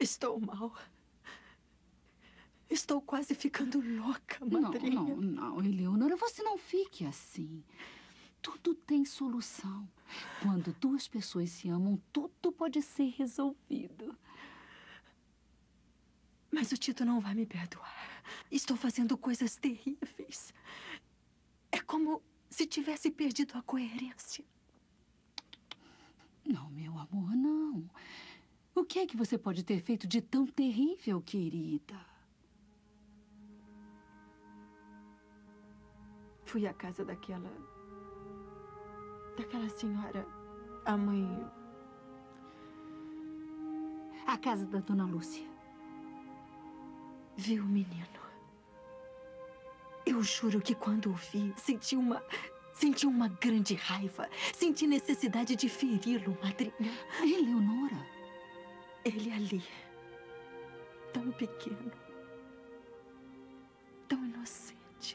Estou mal. Estou quase ficando louca, madrinha. Não, Eleonora, você não fique assim. Tudo tem solução. Quando duas pessoas se amam, tudo pode ser resolvido. Mas o Tito não vai me perdoar. Estou fazendo coisas terríveis. É como se tivesse perdido a coerência. Não, meu amor, não. O que é que você pode ter feito de tão terrível, querida? Fui à casa daquela senhora, a mãe... A casa da dona Lúcia. Vi o menino. Eu juro que quando o vi, senti uma grande raiva. Senti necessidade de feri-lo, madrinha. Eleonora? Ele ali, tão pequeno, tão inocente,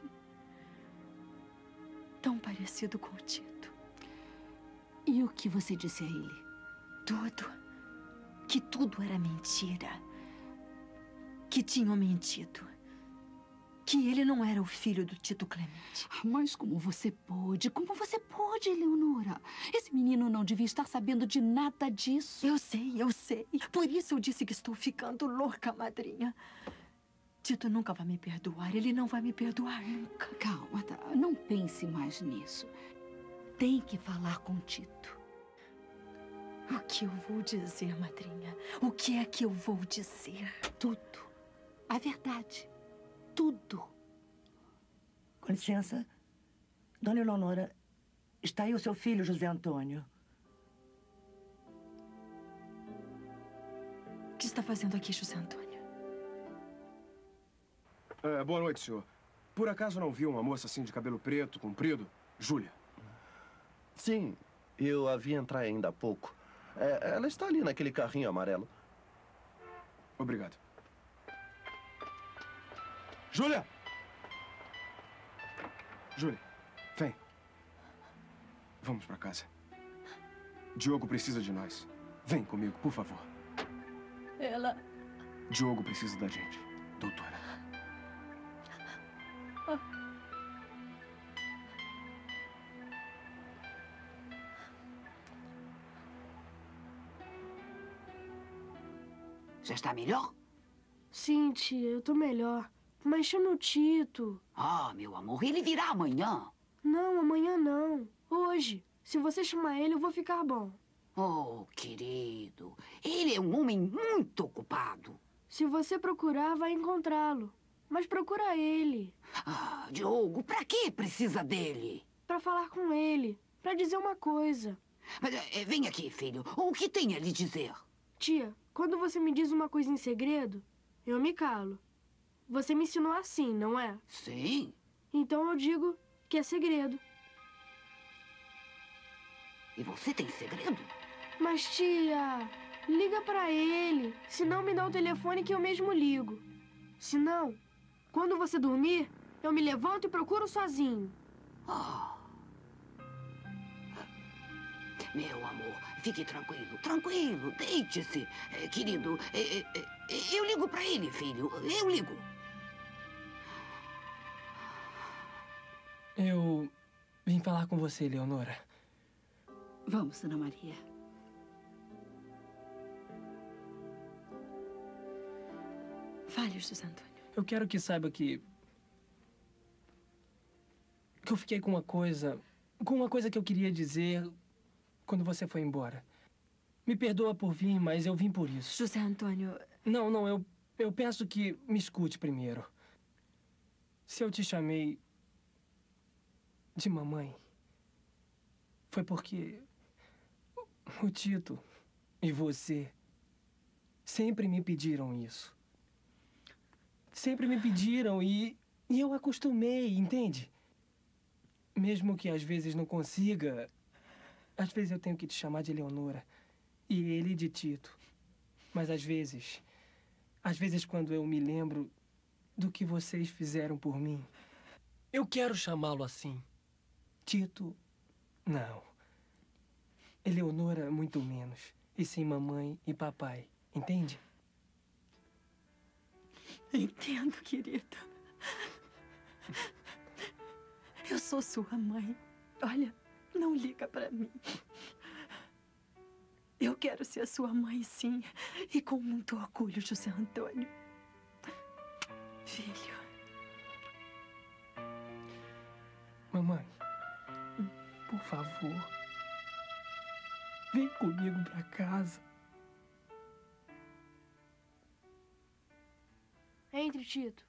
tão parecido com o Tito. E o que você disse a ele? Tudo. Que tudo era mentira. Que tinham mentido. Que ele não era o filho do Tito Clemente. Mas como você pôde? Como você pôde, Eleonora? Esse menino não devia estar sabendo de nada disso. Eu sei. Por isso eu disse que estou ficando louca, madrinha. Tito nunca vai me perdoar. Ele não vai me perdoar nunca. Calma, tá? Não pense mais nisso. Tem que falar com Tito. O que eu vou dizer, madrinha? O que é que eu vou dizer? Tudo. A verdade. Tudo. Com licença. Dona Eleonora, está aí o seu filho, José Antônio. O que está fazendo aqui, José Antônio? Boa noite, senhor. Por acaso não viu uma moça assim de cabelo preto, comprido? Júlia. Sim, eu a vi entrar ainda há pouco. Ela está ali naquele carrinho amarelo. Obrigado. Júlia! Júlia, vem. Vamos para casa. Diogo precisa de nós. Vem comigo, por favor. Ela... Diogo precisa da gente, doutora. Já está melhor? Sim, tia, eu tô melhor. Mas chama o Tito. Ah, meu amor, ele virá amanhã. Não, amanhã não. Hoje. Se você chamar ele, eu vou ficar bom. Oh, querido, ele é um homem muito ocupado. Se você procurar, vai encontrá-lo. Mas procura ele. Ah, Diogo, pra que precisa dele? Pra falar com ele. Pra dizer uma coisa. Mas vem aqui, filho. O que tem a lhe dizer? Tia, quando você me diz uma coisa em segredo, eu me calo. Você me ensinou assim, não é? Sim. Então eu digo que é segredo. E você tem segredo? Mas, tia, liga pra ele. Se não, me dá o telefone que eu mesmo ligo. Se não, quando você dormir, eu me levanto e procuro sozinho. Oh. Meu amor, fique tranquilo, tranquilo, deite-se. Querido, eu ligo pra ele, filho, eu ligo. Eu vim falar com você, Eleonora. Vamos, Ana Maria. Fale, José Antônio. Eu quero que saiba que eu fiquei com uma coisa que eu queria dizer quando você foi embora. Me perdoa por vir, mas eu vim por isso. José Antônio... Não, eu peço que me escute primeiro. Se eu te chamei de mamãe, foi porque o Tito e você sempre me pediram isso. Sempre me pediram e eu acostumei, entende? Mesmo que às vezes não consiga, às vezes eu tenho que te chamar de Eleonora e ele de Tito. Mas às vezes quando eu me lembro do que vocês fizeram por mim, eu quero chamá-lo assim. Tito, não. Eleonora, muito menos. E sim mamãe e papai, entende? Entendo, querida. Eu sou sua mãe. Olha, não liga pra mim. Eu quero ser sua mãe, sim. E com muito orgulho, José Antônio. Filho. Mamãe, por favor, vem comigo pra casa. Entre, Tito.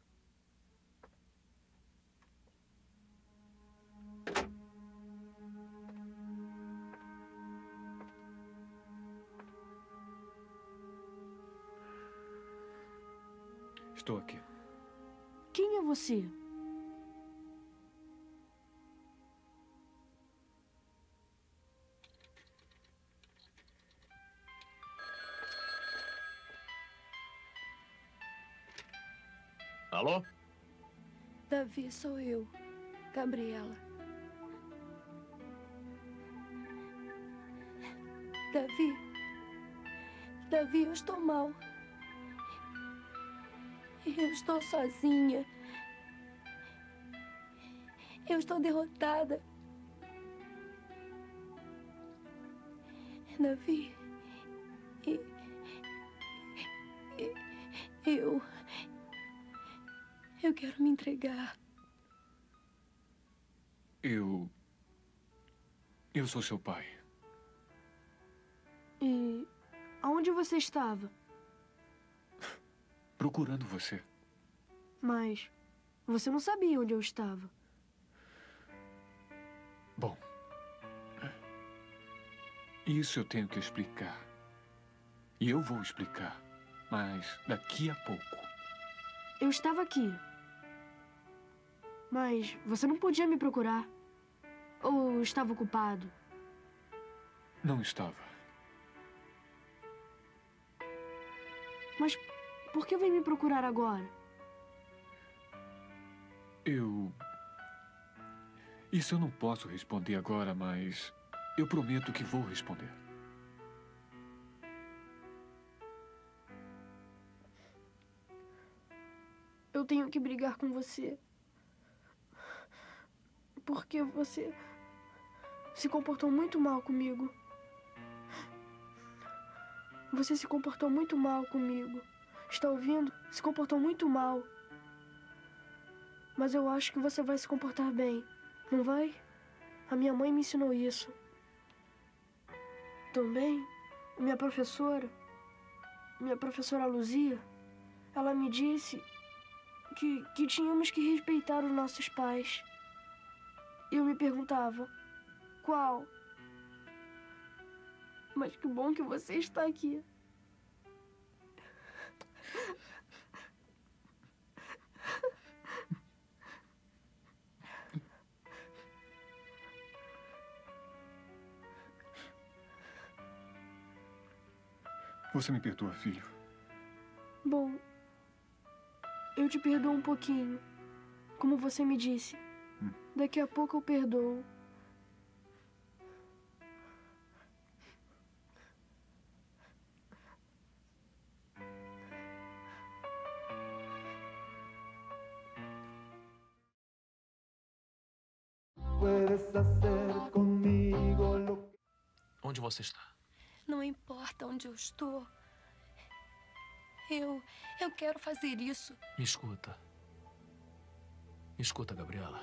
Estou aqui. Quem é você? Alô? Davi, sou eu, Gabriela. Davi, eu estou mal. Eu estou sozinha. Eu estou derrotada. Davi, eu quero me entregar. Eu sou seu pai. E aonde você estava? Procurando você. Mas você não sabia onde eu estava. Bom, isso eu tenho que explicar. E eu vou explicar, mas daqui a pouco. Eu estava aqui. Mas você não podia me procurar. Ou estava ocupado? Não estava. Mas por que vem me procurar agora? Isso eu não posso responder agora, mas eu prometo que vou responder. Eu tenho que brigar com você. Porque você se comportou muito mal comigo. Você se comportou muito mal comigo. Está ouvindo? Se comportou muito mal. Mas eu acho que você vai se comportar bem. Não vai? A minha mãe me ensinou isso. Também, minha professora Luzia, ela me disse que tínhamos que respeitar os nossos pais. E eu me perguntava, qual? Mas que bom que você está aqui. Você me perdoa, filho? Bom, eu te perdoo um pouquinho. Como você me disse. Daqui a pouco eu perdoo. Onde você está? Não importa onde eu estou. Eu quero fazer isso. Me escuta. Me escuta, Gabriela.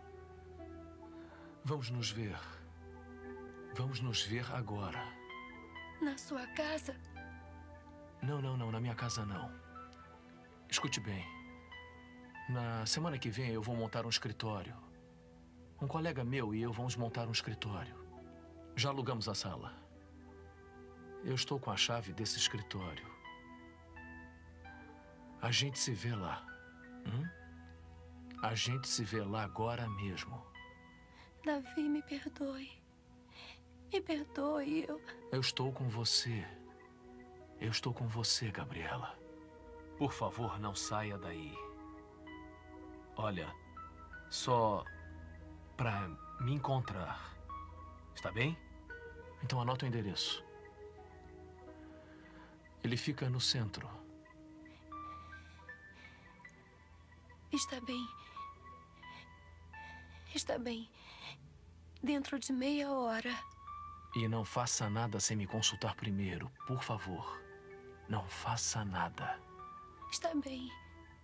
Vamos nos ver. Vamos nos ver agora. Na sua casa? Não, na minha casa não. Escute bem. Na semana que vem eu vou montar um escritório. Um colega meu e eu vamos montar um escritório. Já alugamos a sala. Eu estou com a chave desse escritório. A gente se vê lá. A gente se vê lá agora mesmo. Davi, me perdoe. Me perdoe, Eu estou com você. Eu estou com você, Gabriela. Por favor, não saia daí. Olha, só para me encontrar. Está bem? Então anota o endereço. Ele fica no centro. Está bem. Está bem. Dentro de meia hora. E não faça nada sem me consultar primeiro, por favor. Não faça nada. Está bem.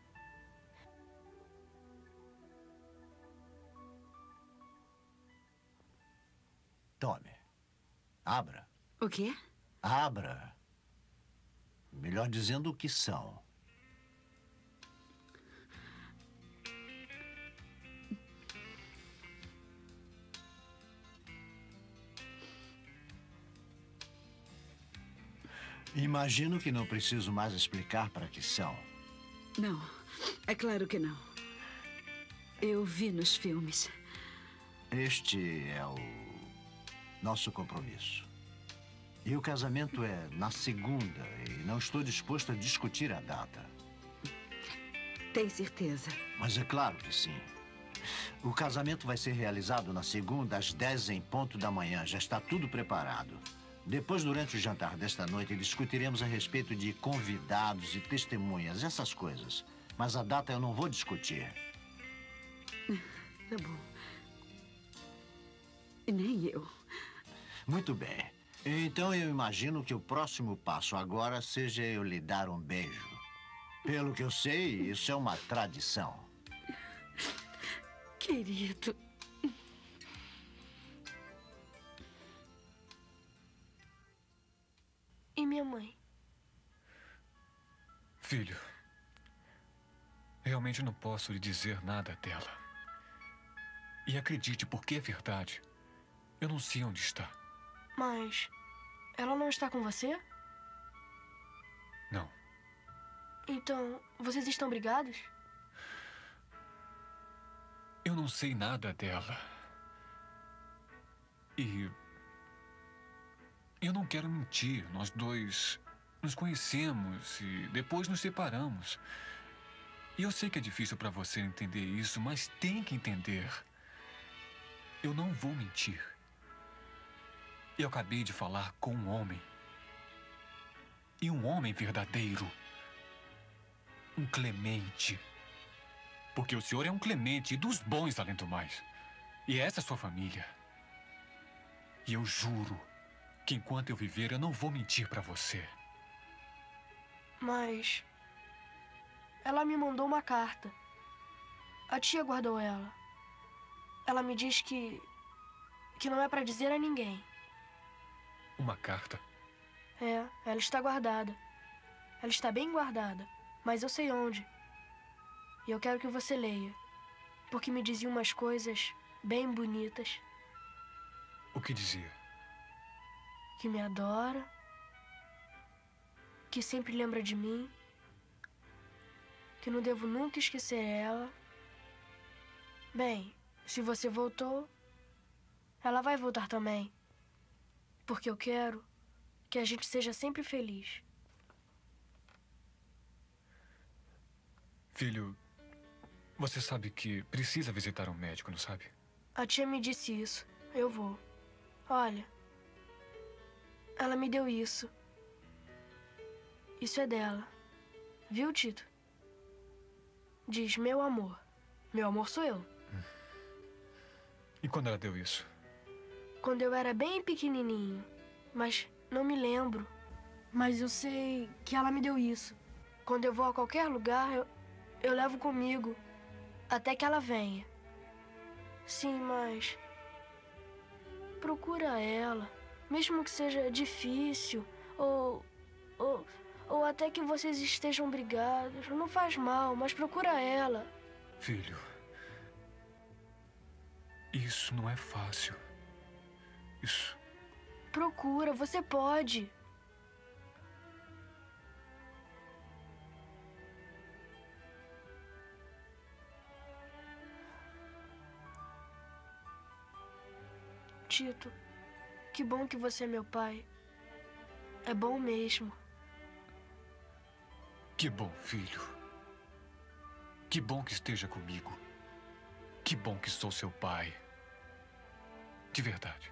Tome. Abra. O quê? Abra. Melhor dizendo o que são. Imagino que não preciso mais explicar para que são. Não, é claro que não. Eu vi nos filmes. Este é o nosso compromisso. E o casamento é na segunda e não estou disposto a discutir a data. Tem certeza? Mas é claro que sim. O casamento vai ser realizado na segunda às 10 em ponto da manhã. Já está tudo preparado. Depois, durante o jantar desta noite, discutiremos a respeito de convidados e testemunhas, essas coisas. Mas a data eu não vou discutir. Tá bom. Nem eu. Muito bem. Então eu imagino que o próximo passo agora seja eu lhe dar um beijo. Pelo que eu sei, isso é uma tradição. Querido. E minha mãe? Filho, realmente não posso lhe dizer nada dela. E acredite, porque é verdade. Eu não sei onde está. Mas ela não está com você? Não. Então, vocês estão brigados? Eu não sei nada dela. E eu não quero mentir. Nós dois nos conhecemos e depois nos separamos. E eu sei que é difícil para você entender isso, mas tem que entender. Eu não vou mentir. Eu acabei de falar com um homem. E um homem verdadeiro. Um clemente. Porque o senhor é um clemente e dos bons, além do mais. E essa é sua família. E eu juro que enquanto eu viver, eu não vou mentir para você. Mas ela me mandou uma carta. A tia guardou ela. Ela me diz que não é para dizer a ninguém. Uma carta? É, ela está guardada. Ela está bem guardada, mas eu sei onde. E eu quero que você leia, porque me dizia umas coisas bem bonitas. O que dizia? Que me adora, que sempre lembra de mim, que não devo nunca esquecer ela. Bem, se você voltou, ela vai voltar também. Porque eu quero que a gente seja sempre feliz. Filho, você sabe que precisa visitar um médico, não sabe? A tia me disse isso. Eu vou. Olha, ela me deu isso. Isso é dela. Viu, Tito? Diz meu amor. Meu amor sou eu. E quando ela deu isso? Quando eu era bem pequenininho. Mas não me lembro. Mas eu sei que ela me deu isso. Quando eu vou a qualquer lugar, eu levo comigo. Até que ela venha. Sim, mas procura ela. Mesmo que seja difícil. Ou até que vocês estejam brigados. Não faz mal, mas procura ela. Filho, isso não é fácil. Isso... Procura, você pode. Tito, que bom que você é meu pai. É bom mesmo. Que bom, filho. Que bom que esteja comigo. Que bom que sou seu pai. De verdade.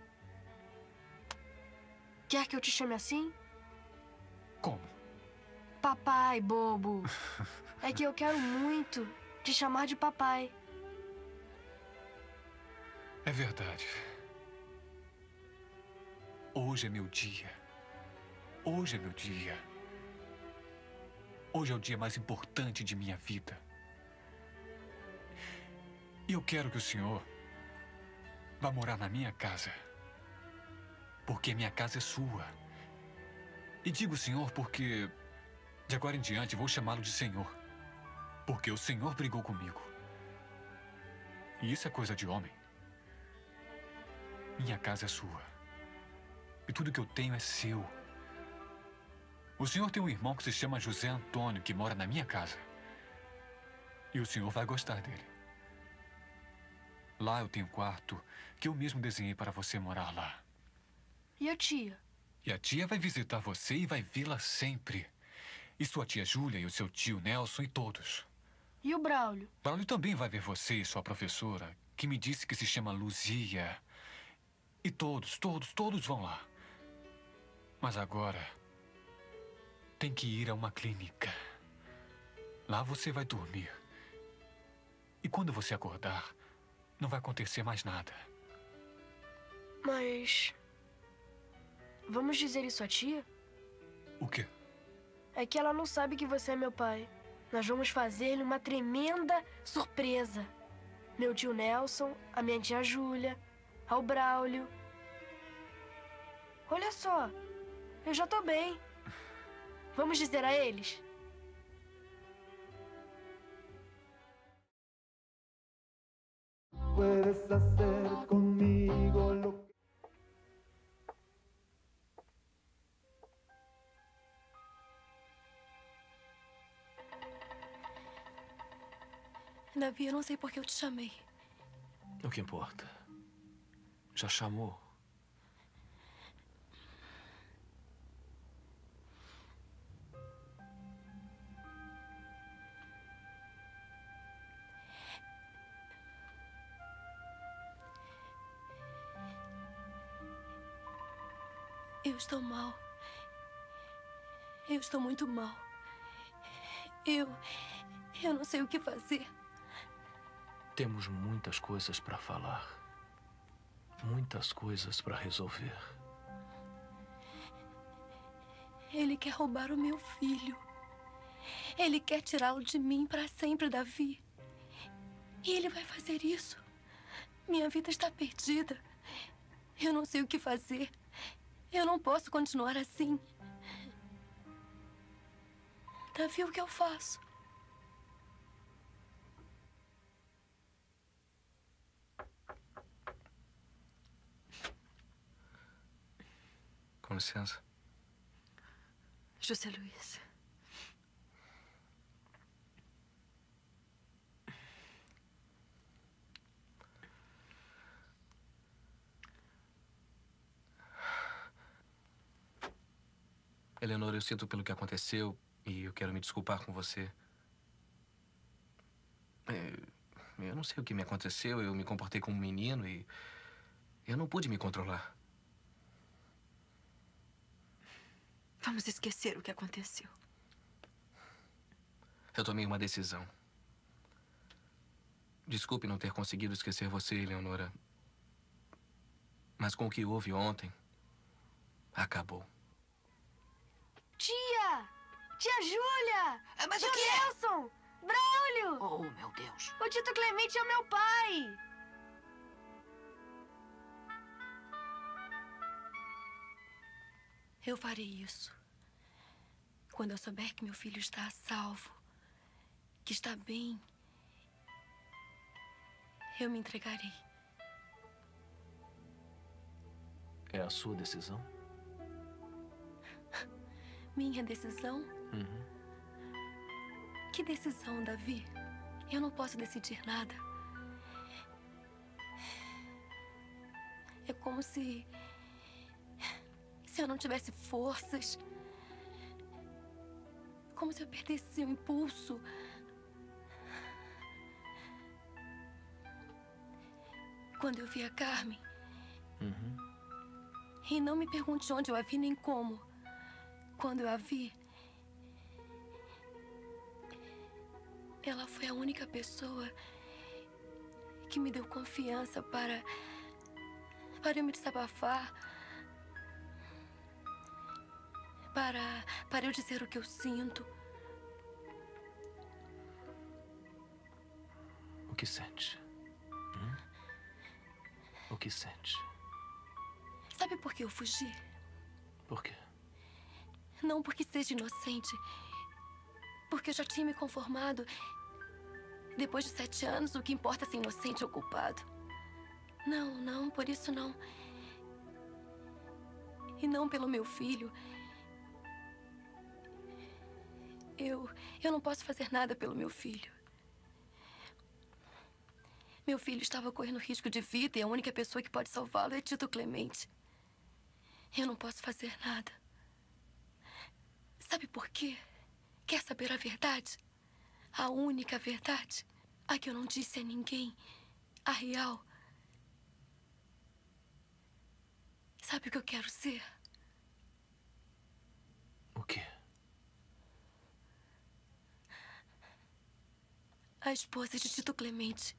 Quer que eu te chame assim? Como? Papai, bobo. É que eu quero muito. te chamar de papai. É verdade. Hoje é meu dia. Hoje é meu dia. Hoje é o dia mais importante de minha vida. E eu quero que o senhor vá morar na minha casa. Porque minha casa é sua. E digo senhor porque, de agora em diante, vou chamá-lo de senhor. Porque o senhor brigou comigo. E isso é coisa de homem. Minha casa é sua. E tudo que eu tenho é seu. O senhor tem um irmão que se chama José Antônio, que mora na minha casa. E o senhor vai gostar dele. Lá eu tenho um quarto que eu mesmo desenhei para você morar lá. E a tia? E a tia vai visitar você e vai vê-la sempre. E sua tia Júlia e o seu tio Nelson e todos. E o Braulio? Braulio também vai ver você e sua professora, que me disse que se chama Luzia. E todos vão lá. Mas agora, tem que ir a uma clínica. Lá você vai dormir. E quando você acordar, não vai acontecer mais nada. Mas... vamos dizer isso à tia? O quê? É que ela não sabe que você é meu pai. Nós vamos fazer-lhe uma tremenda surpresa. Meu tio Nelson, a minha tia Júlia, ao Braulio. Olha só, eu já tô bem. Vamos dizer a eles? Puedes hacer conmigo lo que... Davi, eu não sei por que eu te chamei. O que importa? Já chamou? Eu estou mal. Eu estou muito mal. Eu não sei o que fazer. Temos muitas coisas para falar. Muitas coisas para resolver. Ele quer roubar o meu filho. Ele quer tirá-lo de mim para sempre, Davi. E ele vai fazer isso. Minha vida está perdida. Eu não sei o que fazer. Eu não posso continuar assim. Davi, o que eu faço? Com licença. José Luiz. Eleonora, eu sinto pelo que aconteceu e eu quero me desculpar com você. Eu não sei o que me aconteceu, eu me comportei como um menino e eu não pude me controlar. Vamos esquecer o que aconteceu. Eu tomei uma decisão. Desculpe não ter conseguido esquecer você, Eleonora. Mas com o que houve ontem, acabou. Tia! Tia Júlia! Mas tio o que é? Nelson! Braulio! Oh, meu Deus. O Tito Clemente é o meu pai! Eu farei isso. Quando eu souber que meu filho está a salvo, que está bem, eu me entregarei. É a sua decisão? Minha decisão? Uhum. Que decisão, Davi? Eu não posso decidir nada. É como se eu não tivesse forças. Como se eu perdesse o impulso. Quando eu vi a Carmen. Uhum. E não me pergunte onde eu a vi nem como. Quando eu a vi, Ela foi a única pessoa que me deu confiança para eu me desabafar. Para eu dizer o que eu sinto. O que sente? O que sente? Sabe por que eu fugi? Por quê? Não porque seja inocente. Porque eu já tinha me conformado. Depois de 7 anos, o que importa é ser inocente ou culpado. Não, por isso não. E não pelo meu filho. Eu não posso fazer nada pelo meu filho. Meu filho estava correndo risco de vida e a única pessoa que pode salvá-lo é Tito Clemente. Eu não posso fazer nada. Sabe por quê? Quer saber a verdade? A única verdade? A que eu não disse a ninguém. A real. Sabe o que eu quero ser? O quê? A esposa de Tito Clemente.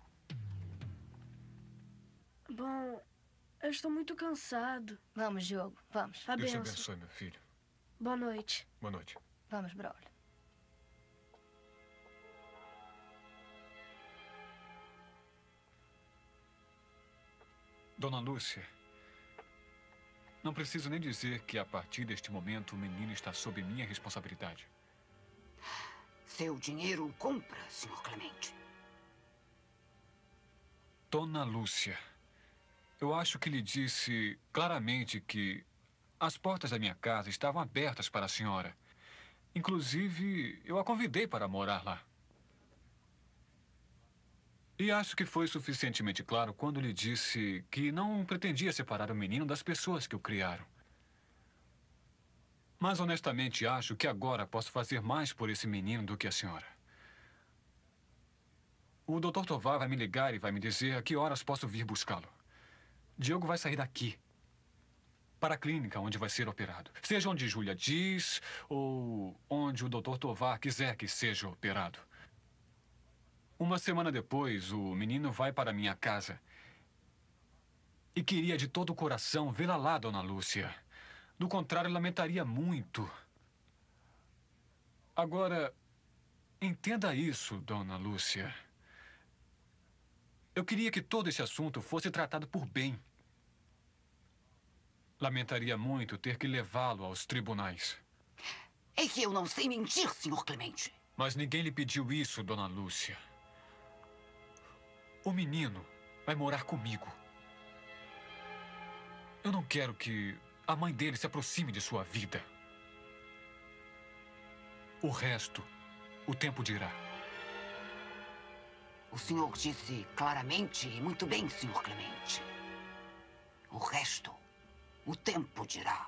Bom, eu estou muito cansado. Vamos, Diogo, vamos. A Deus te benção. abençoe, meu filho. Boa noite. Boa noite. Vamos, Braulio. Dona Lúcia, não preciso nem dizer que a partir deste momento o menino está sob minha responsabilidade. Seu dinheiro o compra, Sr. Clemente. Dona Lúcia, eu acho que lhe disse claramente que as portas da minha casa estavam abertas para a senhora. Inclusive, eu a convidei para morar lá. E acho que foi suficientemente claro quando lhe disse que não pretendia separar o menino das pessoas que o criaram. Mas honestamente acho que agora posso fazer mais por esse menino do que a senhora. O Dr. Tovar vai me ligar e vai me dizer a que horas posso vir buscá-lo. Diogo vai sair daqui para a clínica onde vai ser operado. Seja onde Júlia diz ou onde o Dr. Tovar quiser que seja operado. Uma semana depois, o menino vai para minha casa. E queria de todo o coração vê-la lá, Dona Lúcia. Do contrário, lamentaria muito. Agora, entenda isso, Dona Lúcia. Eu queria que todo esse assunto fosse tratado por bem. Lamentaria muito ter que levá-lo aos tribunais. É que eu não sei mentir, Sr. Clemente. Mas ninguém lhe pediu isso, Dona Lúcia. O menino vai morar comigo. Eu não quero que a mãe dele se aproxime de sua vida. O resto, o tempo dirá. O senhor disse claramente e muito bem, Sr. Clemente. O resto, o tempo dirá.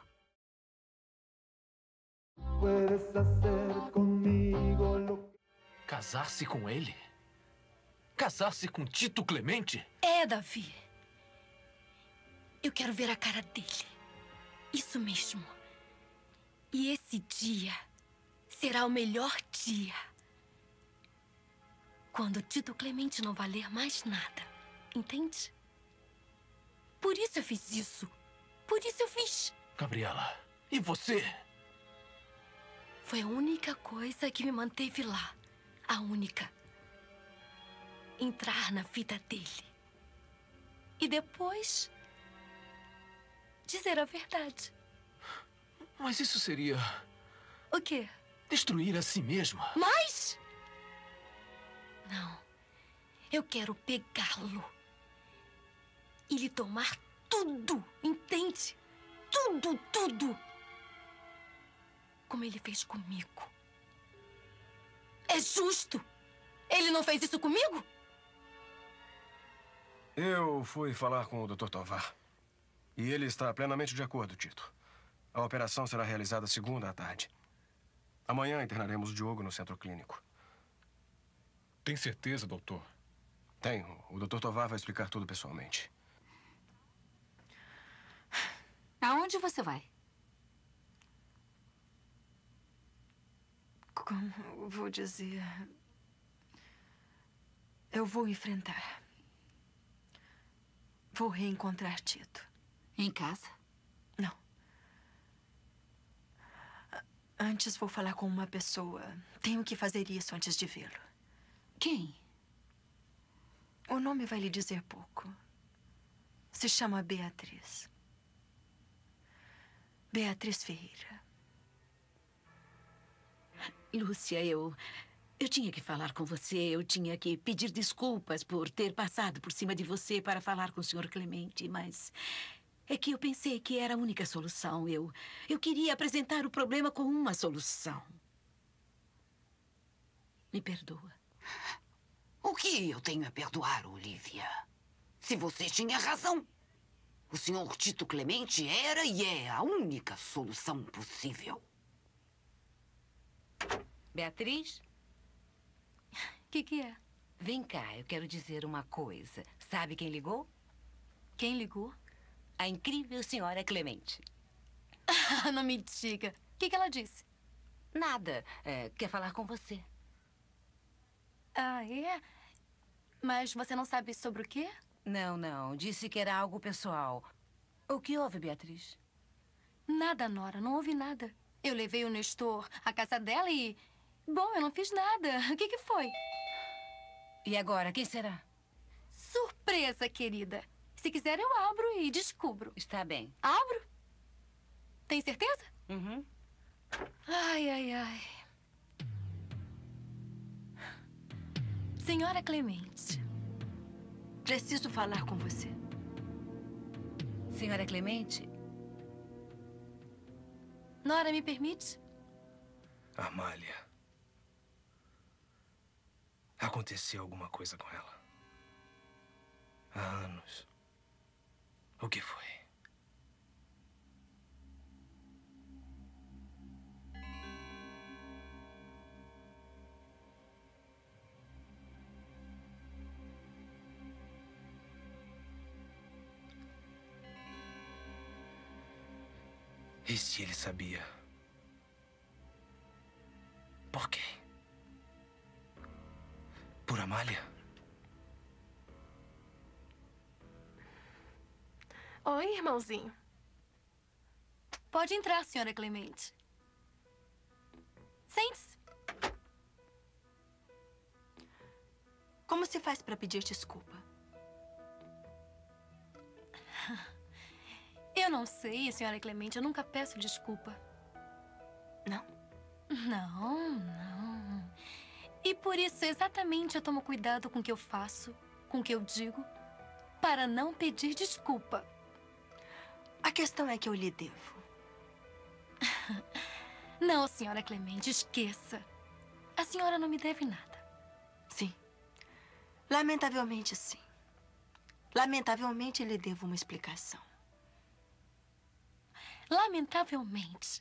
Casar-se com ele? Casar-se com Tito Clemente? É, Davi. Eu quero ver a cara dele. Isso mesmo. E esse dia será o melhor dia. Quando Tito Clemente não valer mais nada. Entende? Por isso eu fiz isso. Por isso eu fiz. Gabriela, e você? Foi a única coisa que me manteve lá. A única. Entrar na vida dele. E depois dizer a verdade. Mas isso seria... O quê? Destruir a si mesma. Mas... Não. Eu quero pegá-lo. E lhe tomar tudo, entende? Tudo, tudo. Como ele fez comigo. É justo. Ele não fez isso comigo? Eu fui falar com o Dr. Tovar. E ele está plenamente de acordo, Tito. A operação será realizada segunda à tarde. Amanhã internaremos o Diogo no centro clínico. Tem certeza, doutor? Tenho. O Dr. Tovar vai explicar tudo pessoalmente. Aonde você vai? Como vou dizer? Eu vou enfrentar. Vou reencontrar Tito. Em casa? Não. Antes vou falar com uma pessoa. Tenho que fazer isso antes de vê-lo. Quem? O nome vai lhe dizer pouco. Se chama Beatriz. Beatriz Ferreira. Lúcia, eu tinha que falar com você. Eu tinha que pedir desculpas por ter passado por cima de você para falar com o Sr. Clemente, mas é que eu pensei que era a única solução. Eu queria apresentar o problema com uma solução. Me perdoa. O que eu tenho a perdoar, Olivia? Se você tinha razão. O Sr. Tito Clemente era e é a única solução possível. Beatriz? O que é? Vem cá, eu quero dizer uma coisa. Sabe quem ligou? Quem ligou? A incrível senhora Clemente. Não me diga. O que ela disse? Nada. Quer falar com você. Ah, é? Mas você não sabe sobre o quê? Não. Disse que era algo pessoal. O que houve, Beatriz? Nada, Nora. Não houve nada. Eu levei o Nestor à casa dela e... Bom, eu não fiz nada. O que foi? E agora, quem será? Surpresa, querida. Se quiser, eu abro e descubro. Está bem. Abro? Tem certeza? Uhum. Ai. Senhora Clemente. Preciso falar com você. Senhora Clemente? Nora, me permite? Amália. Aconteceu alguma coisa com ela. Há anos. O que foi? E se ele sabia? Por quê? Por Amália? Oi, irmãozinho. Pode entrar, senhora Clemente. Sente-se. Como se faz para pedir desculpa? Eu não sei, senhora Clemente. Eu nunca peço desculpa. Não? Não. E por isso, exatamente, eu tomo cuidado com o que eu faço, com o que eu digo, para não pedir desculpa. A questão é que eu lhe devo. Não, senhora Clemente, esqueça. A senhora não me deve nada. Sim. Lamentavelmente, sim. Lamentavelmente, lhe devo uma explicação. Lamentavelmente.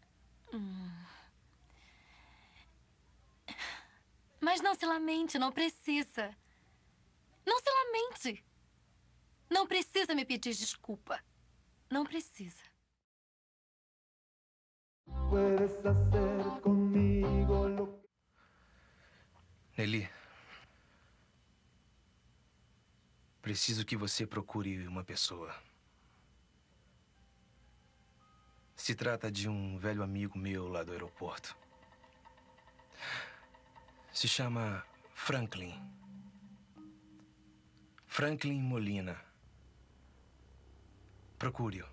Mas não se lamente, não precisa. Não se lamente. Não precisa me pedir desculpa. Não precisa. Nelly, preciso que você procure uma pessoa. Se trata de um velho amigo meu lá do aeroporto. Se chama Franklin. Franklin Molina. Procure-o.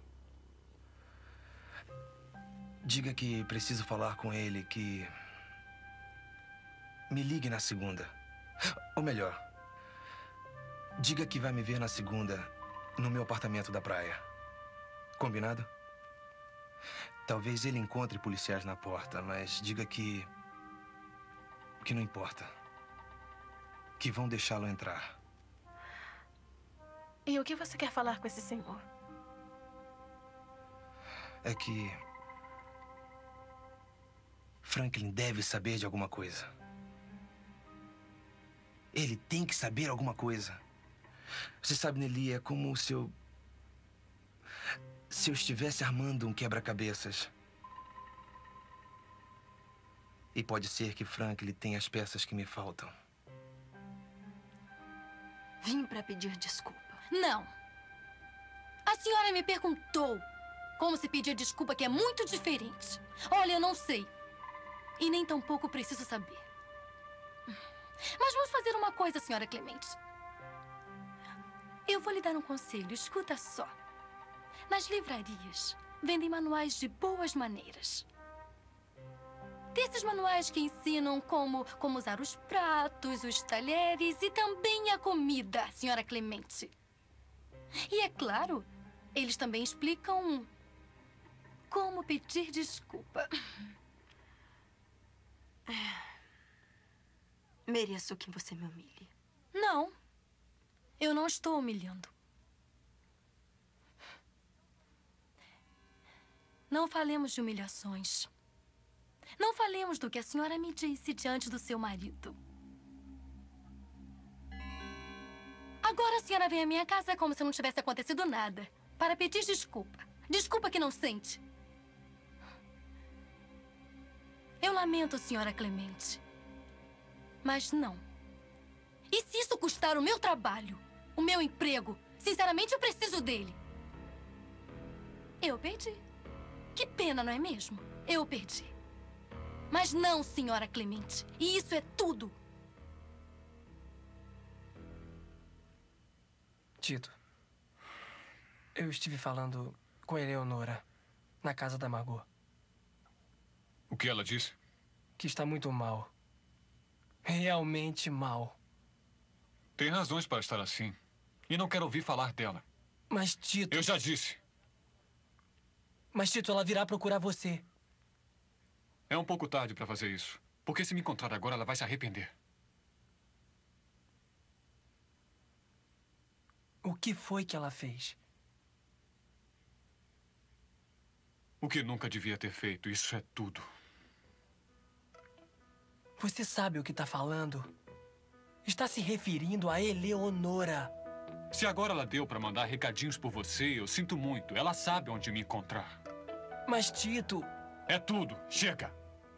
Diga que preciso falar com ele, que... Me ligue na segunda. Ou melhor, diga que vai me ver na segunda, no meu apartamento da praia. Combinado? Talvez ele encontre policiais na porta, mas diga que não importa. Que vão deixá-lo entrar. E o que você quer falar com esse senhor? É que Franklin deve saber de alguma coisa. Ele tem que saber alguma coisa. Você sabe, Nelly, é como se eu estivesse armando um quebra-cabeças. E pode ser que Franklin tenha as peças que me faltam. Vim para pedir desculpa. Não. A senhora me perguntou como se pedir desculpa, que é muito diferente. Olha, eu não sei. E nem tampouco preciso saber. Mas vamos fazer uma coisa, senhora Clemente. Eu vou lhe dar um conselho, escuta só. Nas livrarias, vendem manuais de boas maneiras. Desses manuais que ensinam como usar os pratos, os talheres e também a comida, senhora Clemente. E é claro, eles também explicam como pedir desculpa. Mereço que você me humilhe. Não, eu não estou humilhando. Não falemos de humilhações. Não falemos do que a senhora me disse diante do seu marido. Agora a senhora vem à minha casa como se não tivesse acontecido nada, para pedir desculpa. Desculpa que não sente. Eu lamento, senhora Clemente. Mas não. E se isso custar o meu trabalho, o meu emprego? Sinceramente, eu preciso dele. Eu perdi. Que pena, não é mesmo? Eu perdi. Mas não, senhora Clemente. E isso é tudo. Tito, eu estive falando com a Eleonora na casa da Margot. O que ela disse? Que está muito mal. Realmente mal. Tem razões para estar assim. E não quero ouvir falar dela. Mas, Tito... Eu já disse. Mas, Tito, ela virá procurar você. É um pouco tarde para fazer isso. Porque se me encontrar agora, ela vai se arrepender. O que foi que ela fez? O que nunca devia ter feito. Isso é tudo. Você sabe o que está falando? Está se referindo a Eleonora. Se agora ela deu para mandar recadinhos por você, eu sinto muito. Ela sabe onde me encontrar. Mas, Tito... É tudo. Chega.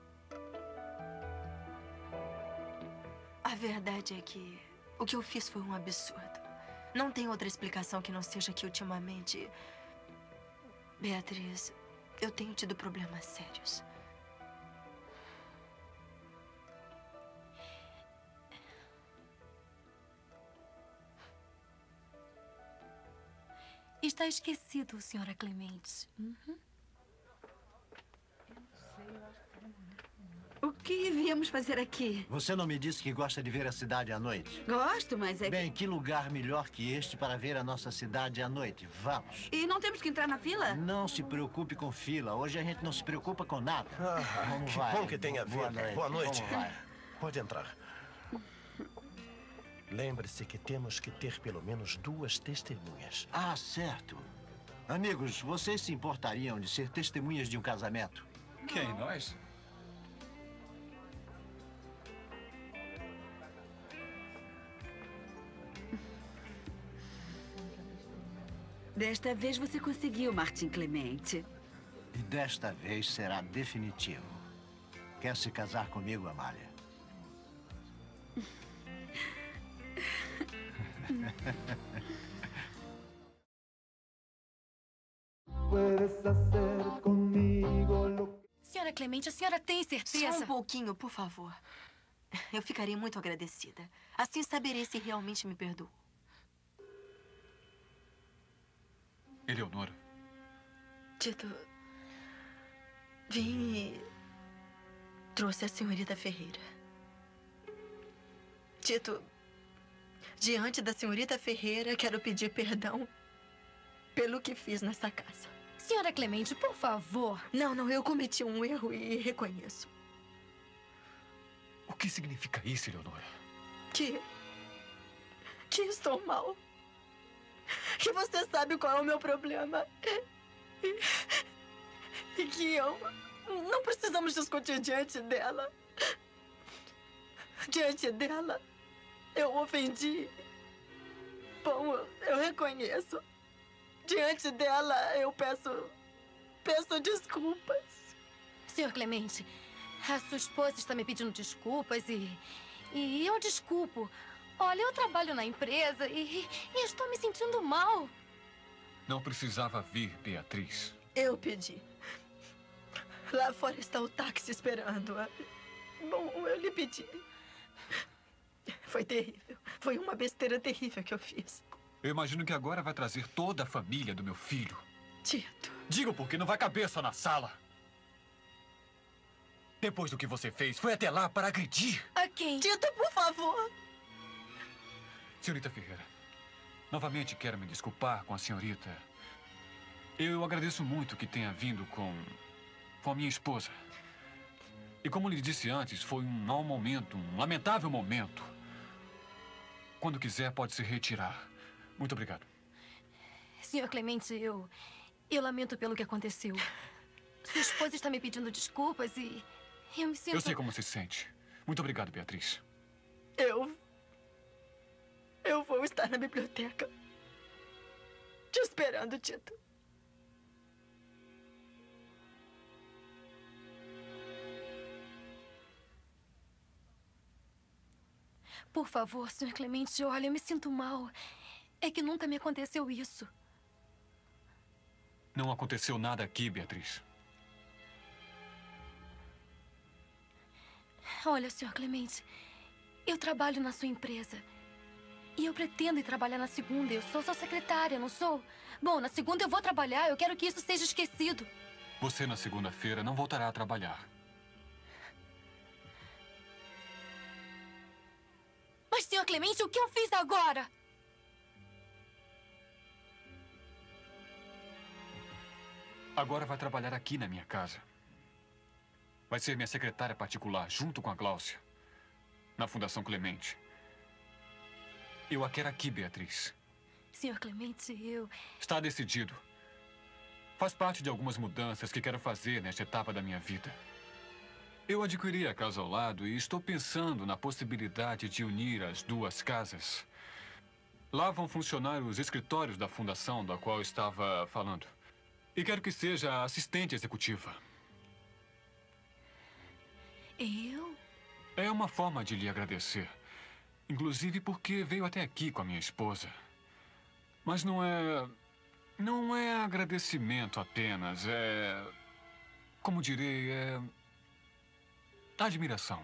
A verdade é que o que eu fiz foi um absurdo. Não tem outra explicação que não seja que ultimamente... Beatriz, eu tenho tido problemas sérios. Está esquecido, senhora Clemente. O que viemos fazer aqui? Você não me disse que gosta de ver a cidade à noite? Gosto, mas é Bem, que lugar melhor que este para ver a nossa cidade à noite? Vamos. E não temos que entrar na fila? Não se preocupe com fila. Hoje a gente não se preocupa com nada. Vamos, Que vai. bom que tenha vindo. Boa noite. Vamos, vai. Pode entrar. Lembre-se que temos que ter pelo menos 2 testemunhas. Ah, certo. Amigos, vocês se importariam de ser testemunhas de um casamento? Quem, nós? Desta vez você conseguiu, Martim Clemente. E desta vez será definitivo. Quer se casar comigo, Amália? Senhora Clemente, a senhora tem certeza? Só um pouquinho, por favor. Eu ficarei muito agradecida. Assim saberei se realmente me perdoou. Eleonora. Tito, vim e trouxe a senhorita Ferreira. Tito, diante da senhorita Ferreira, quero pedir perdão pelo que fiz nessa casa. Senhora Clemente, por favor. Não, eu cometi um erro e reconheço. O que significa isso, Eleonora? Que estou mal. Que você sabe qual é o meu problema. E que eu... Não precisamos discutir diante dela. Diante dela, eu ofendi. Bom, eu reconheço. Diante dela, eu peço desculpas. Senhor Clemente, a sua esposa está me pedindo desculpas e eu desculpo. Olha, eu trabalho na empresa e estou me sentindo mal. Não precisava vir, Beatriz. Eu pedi. Lá fora está o táxi esperando. Bom, eu lhe pedi. Foi terrível. Foi uma besteira terrível que eu fiz. Eu imagino que agora vai trazer toda a família do meu filho. Tito. Digo porque não vai caber só na sala. Depois do que você fez, foi até lá para agredir. A quem? Tito, por favor. Senhorita Ferreira, novamente quero me desculpar com a senhorita. Eu agradeço muito que tenha vindo com a minha esposa. E como lhe disse antes, foi um mau momento, um lamentável momento. Quando quiser, pode se retirar. Muito obrigado. Senhor Clemente, eu lamento pelo que aconteceu. Sua esposa está me pedindo desculpas e eu me sinto... Eu sei como se sente. Muito obrigado, Beatriz. Eu vou estar na biblioteca te esperando, Tito. Por favor, Sr. Clemente, olha, eu me sinto mal. É que nunca me aconteceu isso. Não aconteceu nada aqui, Beatriz. Olha, Sr. Clemente, eu trabalho na sua empresa. E eu pretendo ir trabalhar na segunda. Eu sou sua secretária, não sou? Bom, na segunda eu vou trabalhar. Eu quero que isso seja esquecido. Você, na segunda-feira, não voltará a trabalhar. Mas, Sr. Clemente, o que eu fiz agora? Agora vai trabalhar aqui na minha casa. Vai ser minha secretária particular, junto com a Gláucia, na Fundação Clemente. Eu a quero aqui, Beatriz. Sr. Clemente, eu... Está decidido. Faz parte de algumas mudanças que quero fazer nesta etapa da minha vida. Eu adquiri a casa ao lado e estou pensando na possibilidade de unir as duas casas. Lá vão funcionar os escritórios da fundação da qual eu estava falando. E quero que seja a assistente executiva. Eu? É uma forma de lhe agradecer. Inclusive porque veio até aqui com a minha esposa. Mas não é agradecimento apenas. Como direi, admiração.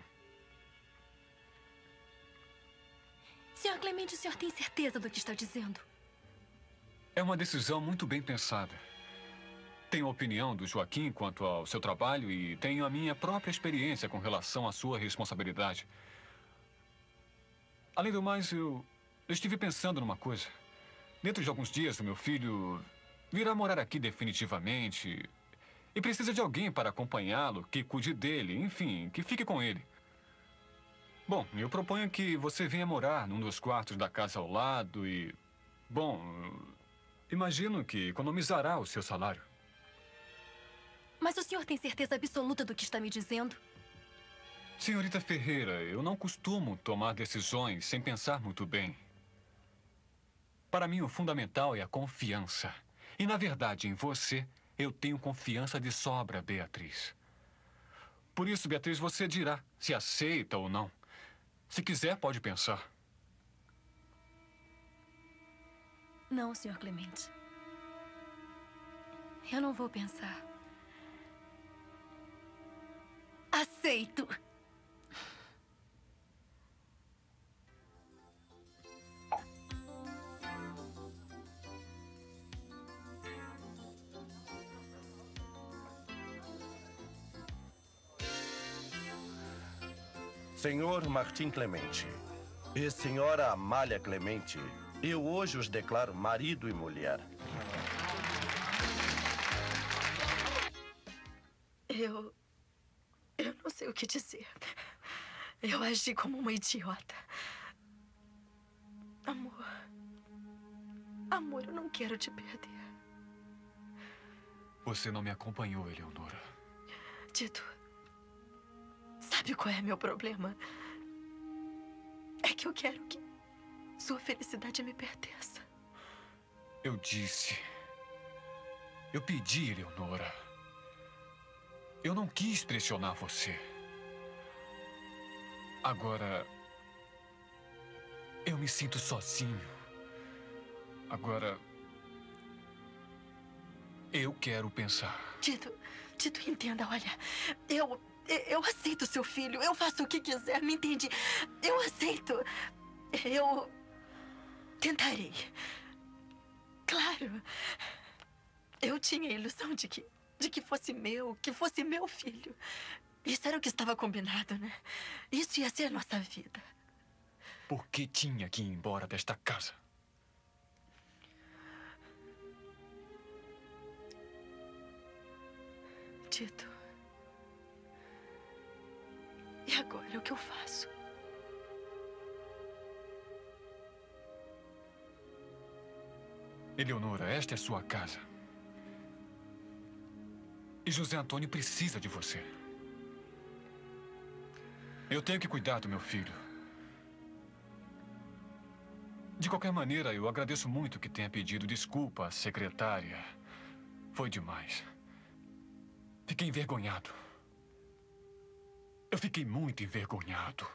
Sr. Clemente, o senhor tem certeza do que está dizendo? É uma decisão muito bem pensada. Tenho a opinião do Joaquim quanto ao seu trabalho e tenho a minha própria experiência com relação à sua responsabilidade. Além do mais, eu estive pensando numa coisa. Dentro de alguns dias, o meu filho virá morar aqui definitivamente e precisa de alguém para acompanhá-lo, que cuide dele, enfim, que fique com ele. Bom, eu proponho que você venha morar num dos quartos da casa ao lado e... Bom, imagino que economizará o seu salário. Mas o senhor tem certeza absoluta do que está me dizendo? Senhorita Ferreira, eu não costumo tomar decisões sem pensar muito bem. Para mim, o fundamental é a confiança. E, na verdade, em você, eu tenho confiança de sobra, Beatriz. Por isso, Beatriz, você dirá se aceita ou não. Se quiser, pode pensar. Não, Sr. Clemente. Eu não vou pensar. Aceito. Senhor Martim Clemente e senhora Amália Clemente, eu hoje os declaro marido e mulher. Eu não sei o que dizer. Eu agi como uma idiota. Amor, eu não quero te perder. Você não me acompanhou, Eleonora. Tito, sabe qual é meu problema? É que eu quero que sua felicidade me pertença. Eu disse. Eu pedi, Eleonora. Eu não quis pressionar você. Agora, Eu me sinto sozinho. Agora, eu quero pensar. Tito, entenda, olha. Eu aceito seu filho. Eu faço o que quiser, me entende? Eu aceito. Eu tentarei. Claro. Eu tinha a ilusão de que fosse meu filho. Isso era o que estava combinado, né? Isso ia ser a nossa vida. Por que tinha que ir embora desta casa? Tito. E agora, o que eu faço? Eleonora, esta é sua casa. E José Antônio precisa de você. Eu tenho que cuidar do meu filho. De qualquer maneira, eu agradeço muito que tenha pedido desculpa à secretária. Foi demais. Fiquei envergonhado. Eu fiquei muito envergonhado.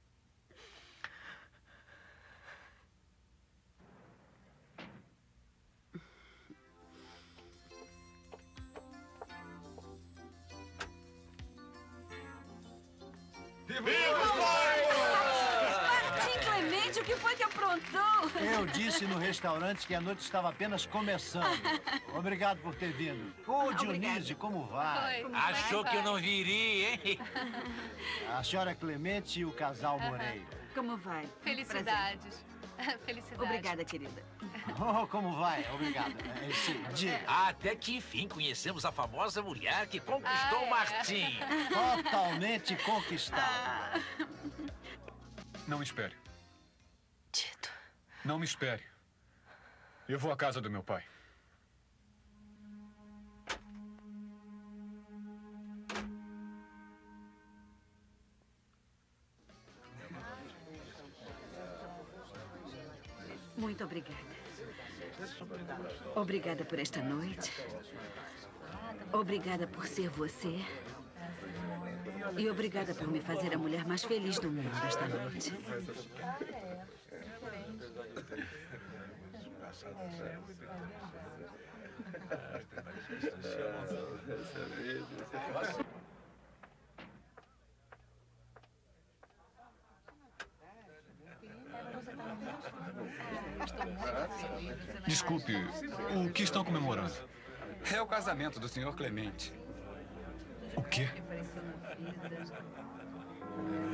Martim Clemente, o que foi que aprontou? Eu disse no restaurante que a noite estava apenas começando. Obrigado por ter vindo. Ô, Dionísio, como vai? Oi. Achou que eu não viria, hein? A senhora Clemente e o casal Moreira. Como vai? Felicidades. Felicidades. Obrigada, querida. Oh, como vai? Obrigado. Diga. Até que enfim conhecemos a famosa mulher que conquistou Martim. Totalmente conquistada. Não espere. Tito. Não me espere. Eu vou à casa do meu pai. Muito obrigada. Obrigada por esta noite. Obrigada por ser você. E obrigada por me fazer a mulher mais feliz do mundo esta noite. Desculpe, o que estão comemorando? É o casamento do Sr. Clemente. O quê?